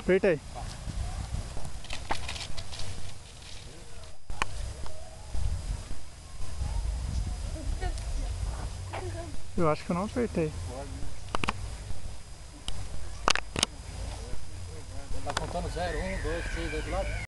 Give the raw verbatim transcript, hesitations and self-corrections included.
Apertei. Eu acho que eu não apertei. Tá contando zero, um, dois, três, dois do lado?